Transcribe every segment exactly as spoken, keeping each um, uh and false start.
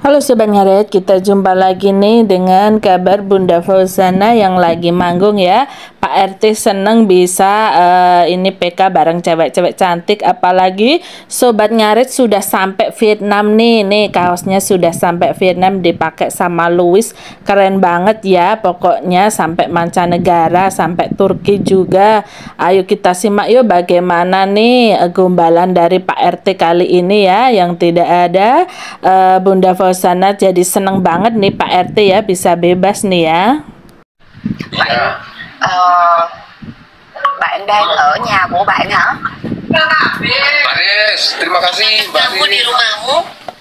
Halo Sobat Ngaret, kita jumpa lagi nih dengan kabar Bunda Fauzana yang lagi manggung ya. Pak R T seneng bisa uh, ini P K bareng cewek-cewek cantik. Apalagi Sobat Ngaret sudah sampai Vietnam nih. Nih kaosnya sudah sampai Vietnam dipakai sama Louis. Keren banget ya pokoknya, sampai mancanegara, sampai Turki juga. Ayo kita simak yuk bagaimana nih uh, gombalan dari Pak R T kali ini ya, yang tidak ada uh, Bunda Fauzana jadi seneng banget nih Pak R T ya, bisa bebas nih ya. Bạn, uh, bạn đang ở nhà của bạn hả? Baris, terima kasih Mbak Kamu di Riris. rumahmu?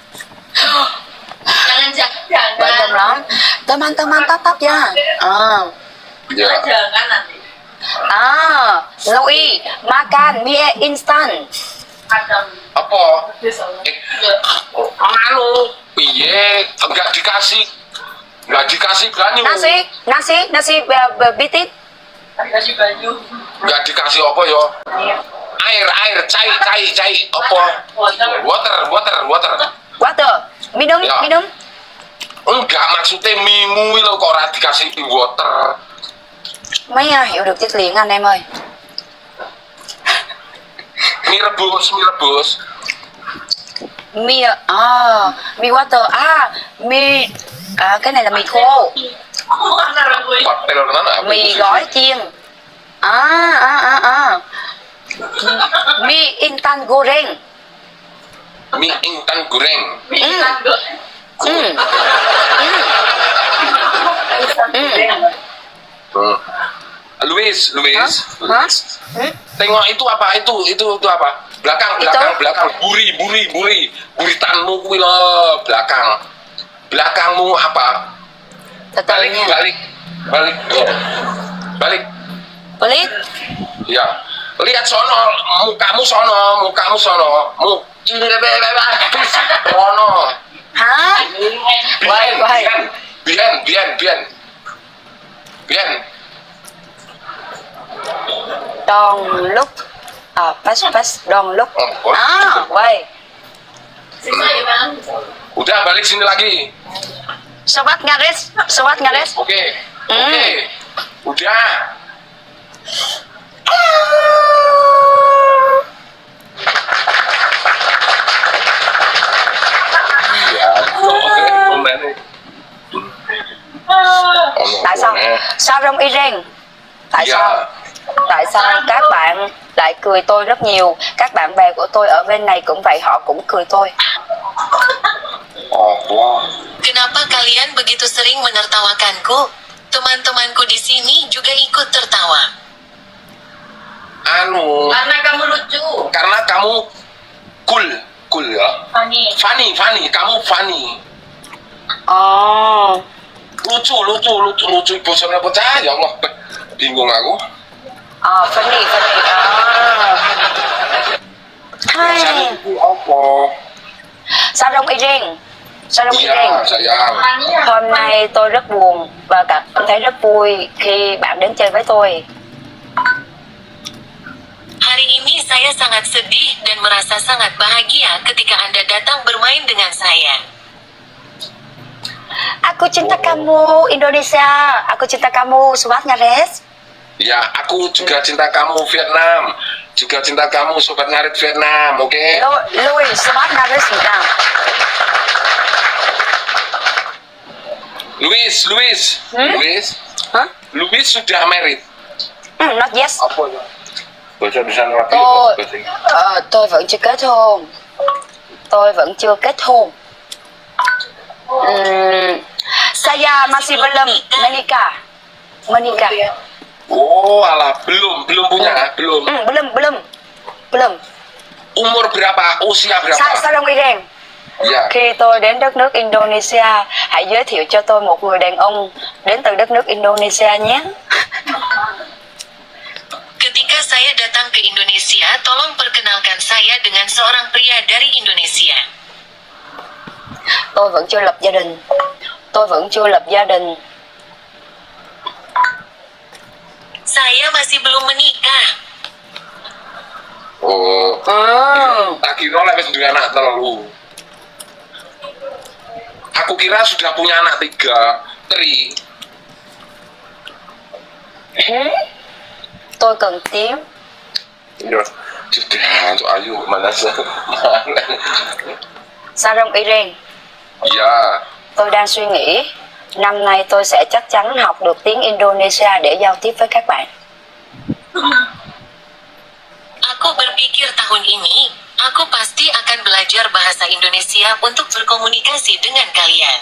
Jangan jangan Bạn mừng lắm. Teman-teman tetap ya. Ah. Ya, jangan nanti Ah, Louis, makan mie instan. ada apa? besok. Eh, anu, piye? Enggak dikasih, enggak dikasih banyu. Nasi, nasi, nasi uh, uh, bitit. Kasih baju. Enggak dikasih apa yo? Air, air, cai, cai, cai, apa? Water. Water, water, water. Water, minum, Ya. minum. Enggak, maksudnya mimu lo kok ora dikasih water. Mấy uh, hiểu được tiếng liền anh em ơi. Mie rebus, mie rebus. Mì à, mì water à, mì à, cái này là mì khô, Mana gue? Hotel mana? Apa mì itu gói sih? chiên. À à à à. Mì instan goreng. Mie instan goreng. Minat gue. Ừ. Ừ. Ừ. Hmm. Luis, Luis. Hả? Ừ. Tengok itu apa? Itu, itu, itu apa? Belakang, Itu? belakang, belakang. Buri, buri, buri. Buritanmu kuwi lho, belakang. Belakangmu apa? Từ từ Balik, nha. balik, balik. Oh. Balik. Pelit. Ya. Lihat sono, mukamu sono, mukamu sono. Mu. Sono. Hả? Quay, quay. Bian, bian, bian. Bian. Đòn lúc. À, pass pass đòn lúc. Oh, oh. À, quay. Sisa gimana? Udah balik sini lagi. Sobat Ngaris, sobat Ngaris. Oke. Hmm. Oke. Udah. Ya, oke, komen nih. Tại sao? Sao trong Iran? Tại Dạ. sao? Tại sao các bạn lại cười tôi rất nhiều? Các bạn bè của tôi ở bên này cũng vậy, họ cũng cười tôi. Oh, wow. Kenapa kalian begitu sering menertawakanku? Teman-temanku di sini juga ikut tertawa. Anu, Karena kamu lucu. karena kamu cool, cool ya. Funny. Funny, funny, kamu funny. Ồ, Lucu, lucu, lucu, lucu. Bosannya pecah, ya Allah. Bingung aku. à, funny, funny. À. Bosannya Hai. itu apa? Sao trong Iran? Sao trong Iya, Iran? sayang. Hôm nay tôi rất buồn và cảm thấy rất vui khi bạn đến chơi với tôi. Hari ini saya sangat sedih dan merasa sangat bahagia ketika Anda datang bermain dengan saya. Aku cinta kamu Indonesia. Aku cinta kamu Sobat Ngaris. Ya, aku juga cinta kamu Vietnam. Juga cinta kamu Sobat Ngarit Vietnam, oke? Lu- Louis, Sobat Ngaris Việt Nam. Luis, Luis, Hmm? Luis, Hả? Luis sudah married. Ừ, not yes. Apa ya? Bahasa Indonesia lagi. Tôi, bahasa Inggris. ờ, tôi vẫn chưa kết hôn. Tôi vẫn chưa kết hôn. Ừm, saya masih belum menikah. Menikah. Oh, alah, belum, belum punya, belum. Hmm, belum, belum. Belum. Umur berapa? Usia berapa? Sao, sao đông Iran? Ya, Khi tôi đến đất nước Indonesia, hãy giới thiệu cho tôi một người đàn ông đến từ đất nước Indonesia nhé. Ketika saya datang ke Indonesia, tolong perkenalkan saya dengan seorang pria dari Indonesia. Tôi vẫn chưa lập gia đình. Tôi vẫn chưa lập gia đình. Saya masih belum menikah. oh, Hmm. tak kira lah wis duwe anak telu. Aku kira sudah punya anak tiga, Tri. Hmm? Tôi cần tím. Iya, sudah, so ayo mana sih? Sarong Irene, Iya. tôi đang suy nghĩ năm nay tôi sẽ chắc chắn học được tiếng Indonesia để giao tiếp với các bạn. Aku berpikir tahun ini, aku pasti akan belajar bahasa Indonesia untuk berkomunikasi dengan kalian.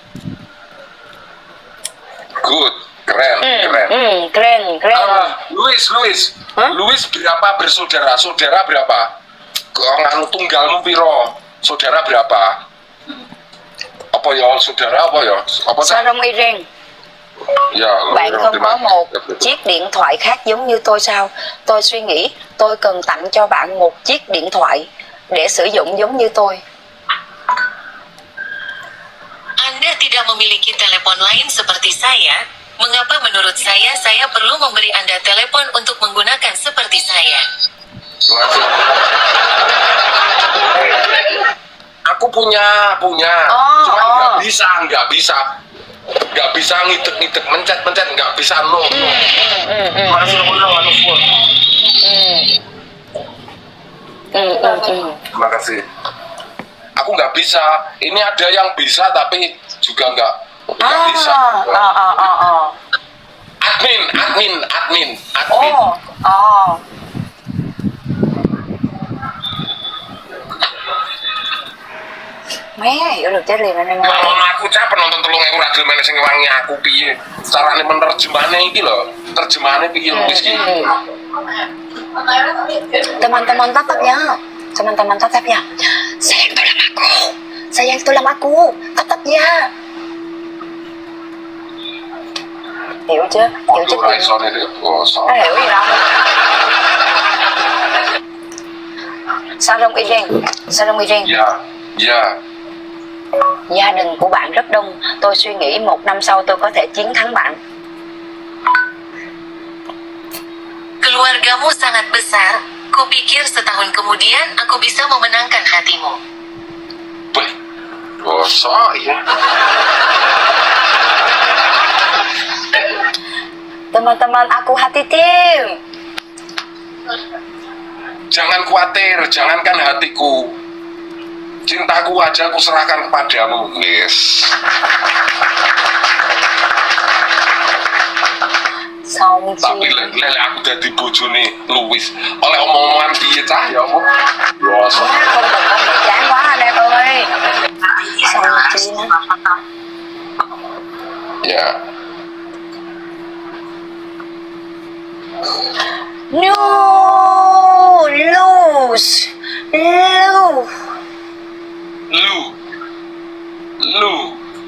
Good, keren, keren. Hmm, keren, keren. Ah, Luis, Luis, Hah? Luis berapa bersaudara? Saudara berapa? Kau nganu tunggalmu piro? Saudara berapa? Apa ya saudara apa ya? Apa tak? Sarong Irene, Ya, bạn lo- không terima- có một Ya, betul. chiếc điện thoại khác giống như tôi sao? Tôi suy nghĩ tôi cần tặng cho bạn một chiếc điện thoại để sử dụng giống như tôi. Anda tidak memiliki telepon lain seperti saya. Mengapa menurut saya saya perlu memberi Anda telepon untuk menggunakan seperti saya? Terima kasih. Aku punya, punya. Oh, Cuma nggak oh. bisa, nggak bisa. Nggak bisa ngidek-ngidek, mencet-mencet, nggak bisa, no, no. Masih udah, anu, full. Ừ, ừ, ừ. Terima kasih. Aku nggak bisa. Ini ada yang bisa tapi juga nggak nggak À, bisa. à, à, à, à. Admin, admin, admin, admin. Ồ, ồ. Mấy hiểu được trái liền anh em ơi. Ngono aku cah penonton telung ewu ra gelem sing ngewangi aku piye. Carane menerjemahne iki lho. Terjemahane piye Luis iki? Teman-teman tetap ya. Teman-teman tetap ya. Sayang tolong aku. Sayang tolong aku. Tetap ya. Hiểu chưa? Hiểu chứ? Ora iso nek basa. Nó hiểu gì đâu. Sarong Irene, Sarong Irene, Ya, ya. gia đình của bạn rất đông. Tôi suy nghĩ một năm sau tôi có thể chiến thắng bạn. Keluargamu sangat besar. Kupikir setahun kemudian aku bisa memenangkan hatimu. Wih. Basa ya. Teman-teman aku hati tim. Jangan khawatir, jangankan hatiku. Cintaku aja aku serahkan kepadamu, Yes. Xong Tapi chi. lele aku dadi bojone Luis. Oleh omong-omongan piye cah ya apa? Basa. Không đừng có bị chán quá anh em ơi. Xong chi nữa. Ya. No, lose, lose. Lu. Lu.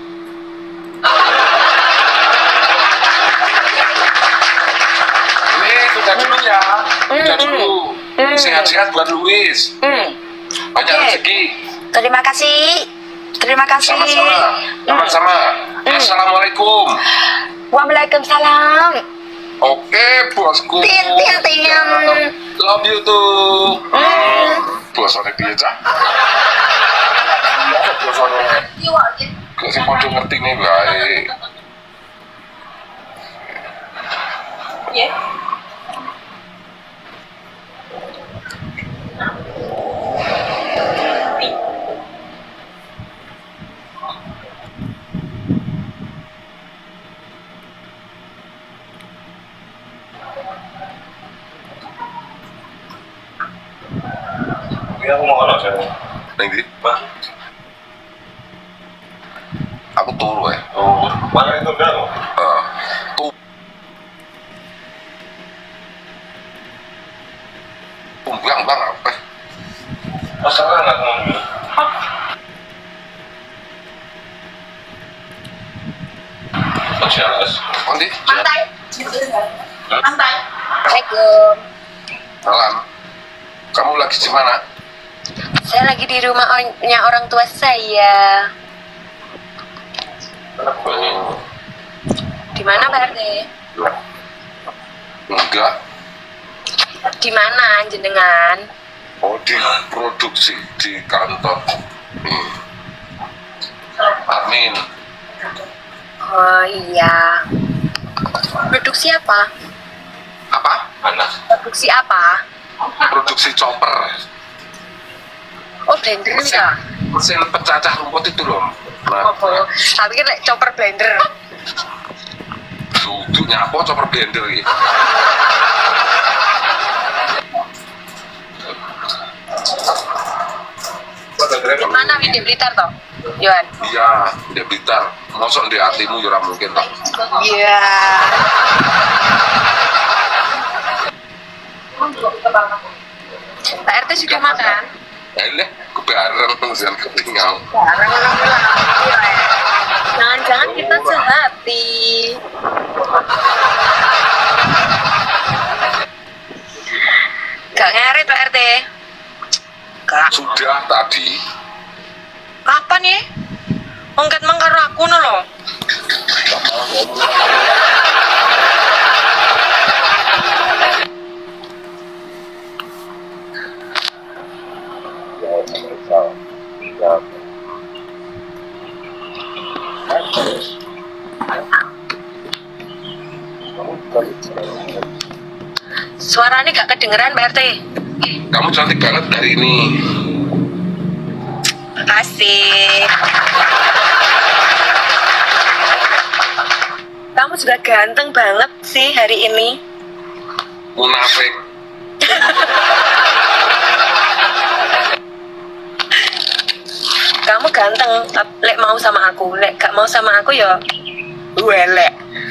Luis, udah dulu ya. Udah dulu. Sehat-sehat buat Luis. Hmm. Banyak Oke. rezeki. Terima kasih. Terima kasih. Sama-sama. Sama-sama. Assalamualaikum. Waalaikumsalam. Oke, bosku. Tin, tin, tin. Love you too. Bosone piye, Cak? Bosone. Gak sih podo ngerti nih, baik. Ini aku mau anak saya. Neng di? Pak. Aku turu ya. Oh, mana itu enggak loh? Eh, tu. Bang, bang, apa? Masalah nggak mobil. Oh, jelas. Nanti? Mantai. Mantai. Assalamualaikum. Salam. Kamu lagi di mana? Saya lagi di rumahnya orang tua saya. Oh, Di mana Pak R T? enggak. Di mana jenengan? Oh, di produksi di kantor. Hmm. Admin. Amin. Oh iya. Produksi apa? Apa? Panas. Produksi apa? Produksi chopper. Oh blender ya? Mesin pencacah rumput itu loh. Nah, Oh, tapi kan like, chopper blender. duduknya apa chopper blender gitu. Di mana di Blitar toh? Yohan? Iya, dia Blitar. Mosok di hatimu ya ora mungkin toh. Iya. Pak R T sudah makan? Ini kebareng jangan ketinggal. Jangan-jangan kita sehati. Gak ngarit Pak R T? Gak. Sudah tadi. Kapan ya? Ongkat mangkar aku no lo. Suaranya gak kedengeran Pak R T. Kamu cantik banget hari ini. Makasih. Kamu juga ganteng banget sih hari ini. Munafik. Kamu ganteng, tap- lek mau sama aku, lek gak mau sama aku ya welek.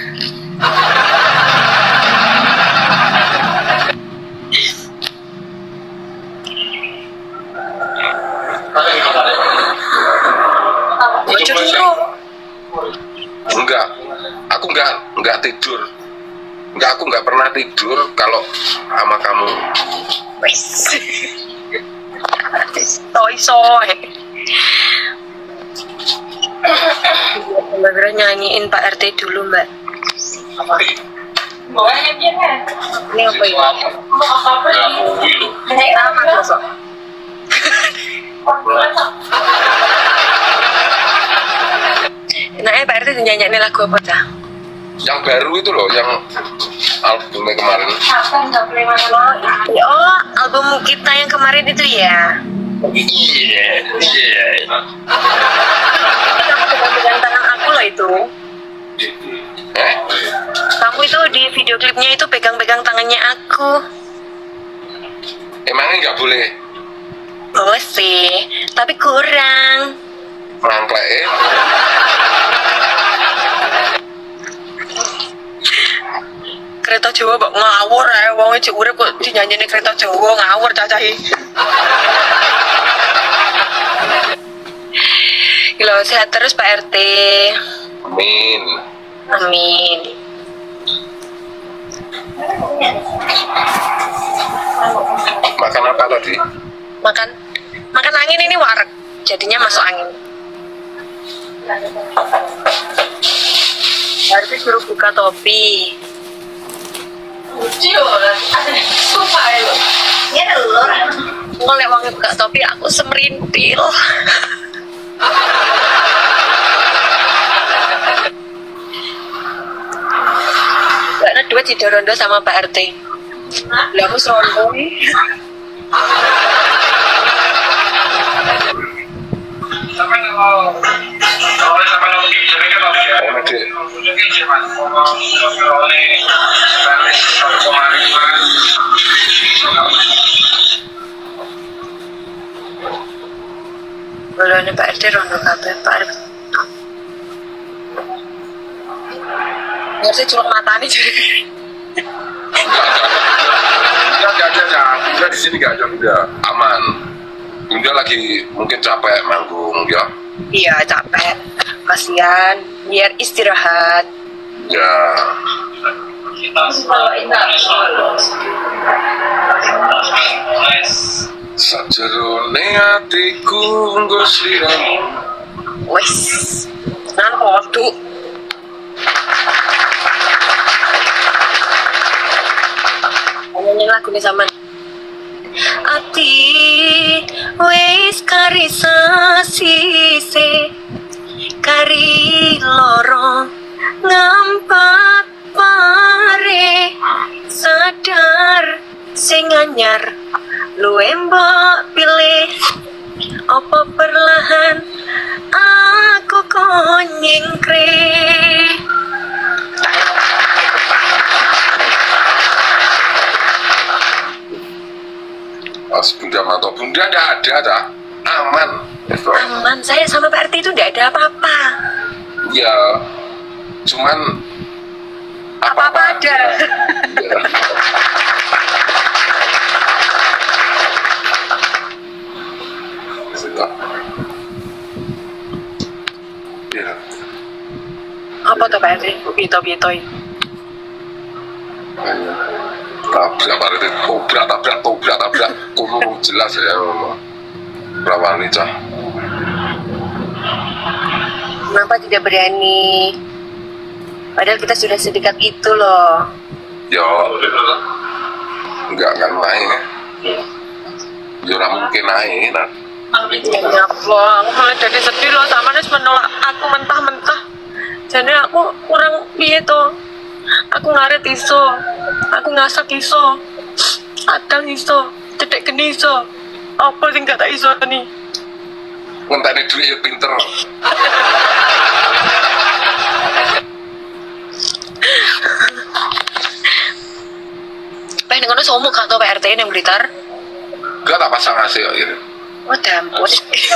Bojo dulu. Enggak. Aku enggak enggak tidur. Enggak, aku enggak pernah tidur kalau sama kamu. Wes. Soy soy. Mbak Bira nyanyiin Pak R T dulu Mbak. Boleh dia kan? Ini apa ya? Mau apa ini? Sama sosok. Nah, Pak R T nyanyiin lagu apa dah? Yang baru itu loh, yang albumnya kemarin. Apa nggak boleh mana? Oh, album kita yang kemarin itu ya. Iya, iya. Kamu pegang-pegang tangan aku loh itu. Eh? Kamu itu di video klipnya itu pegang-pegang tangannya aku. Emangnya nggak boleh? Boleh sih, tapi kurang. Mangklek eh? Kereta Jawa kok ngawur ya, wong iki urip kok dinyanyiin kereta Jawa ngawur cacahi. Gila, sehat terus Pak R T. Amin. Amin. Makan apa tadi? Makan makan angin ini wareg, jadinya masuk angin. Berarti suruh buka topi. Lucu lah. Sumpah ya. Ya lo. Ngolek wangi buka topi aku semerintil. Gak ada duit rondo sama Pak R T. Lah aku serondo nih. Oh, Dek. Belum nih Pak R T rondo kabeh Pak R T. Ngerti culuk mata nih jadi. Enggak, enggak ada, enggak. Bunda di sini enggak ada, Bunda. Aman. Bunda lagi mungkin capek manggung ya. Iya capek, kasihan. Biar istirahat. Ya. Kalau indah. Sajerone atiku nggo sliramu. Wes, nan podo. Nyanyi lagu nih zaman. Ati wes karisa sise kari lorong ngampak pare sadar sing anyar luwe mbok pilih apa perlahan aku konyengkre. Mas Bunda Manto, Bunda enggak ada tak? Aman. Aman, saya sama Pak R T itu enggak ada apa-apa. Ya, cuman Apa-apa ada. Ya. Sudah. Ya. Apa tuh Pak R T? Bito-bitoi. Tabrak Pak R T, tobrak, tabrak, tobrak, tabrak. Kuno jelas ya. Berapa nih cah? Kenapa tidak berani? Padahal kita sudah sedekat itu loh. Ya, enggak enggak naik. Ya ora mungkin naik. Nah. Ya bang, malah jadi sedih loh. Sama Nis menolak aku mentah-mentah. Jadi aku kurang piye tuh. Aku ngaret iso, aku ngasak iso, adang iso, cedek geni iso. Apa sing gak tak iso nih? Ngenteni duit ya pinter. Pengen ngono somo gak tau P R T nang Blitar? Gak tak pasang A C kok ini. Oh dampur.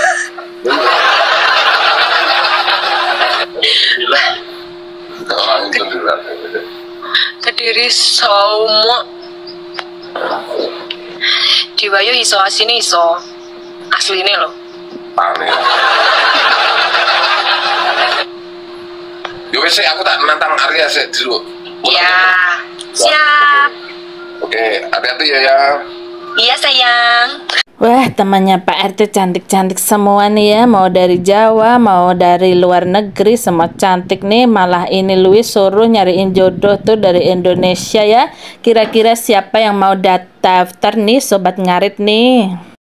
Oh, itu juga. Kediri somo. Diwayu iso asine iso. Asline lho. Panik. Yo wis aku tak nantang Arya sik dulu. Iya. Siap. Oke, hati-hati ya ya. Iya sayang. Wah, temannya Pak R T cantik-cantik semua nih ya. Mau dari Jawa, mau dari luar negeri, semua cantik nih. Malah ini Louis suruh nyariin jodoh tuh dari Indonesia ya. Kira-kira siapa yang mau daftar nih Sobat Ngarit nih?